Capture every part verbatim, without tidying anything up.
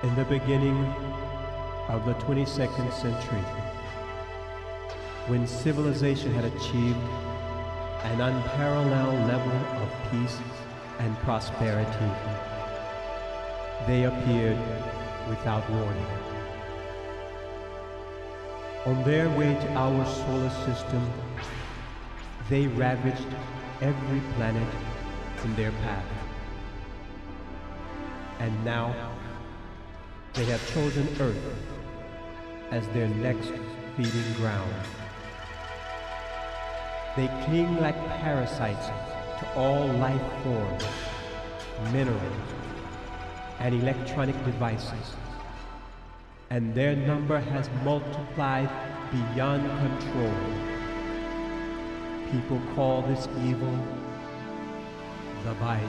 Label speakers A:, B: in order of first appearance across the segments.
A: In the beginning of the twenty-second century, when civilization had achieved an unparalleled level of peace and prosperity, they appeared without warning. On their way to our solar system, they ravaged every planet in their path. And now, they have chosen Earth as their next feeding ground. They cling like parasites to all life forms, minerals, and electronic devices, and their number has multiplied beyond control. People call this evil the Bible.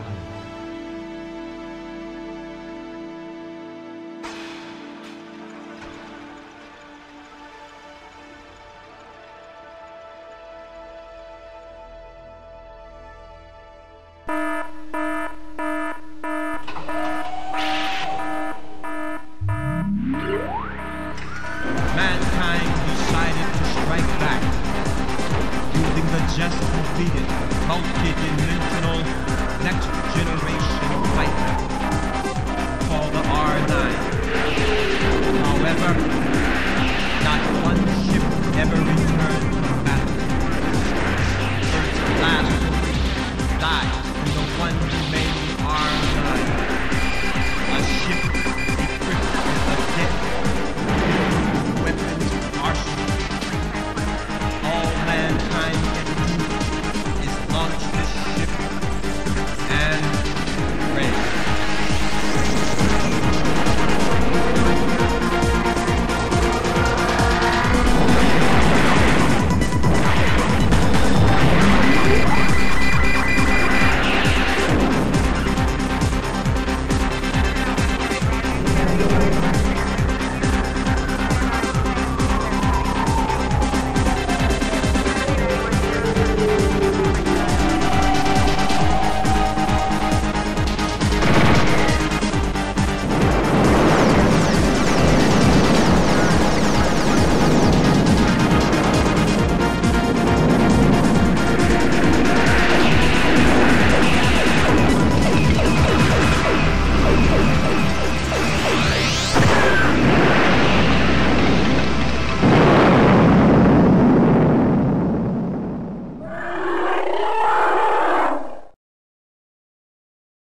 B: Mankind decided to strike back, using the just completed multi-dimensional next generation fighter called the R nine. However, not one ship ever returned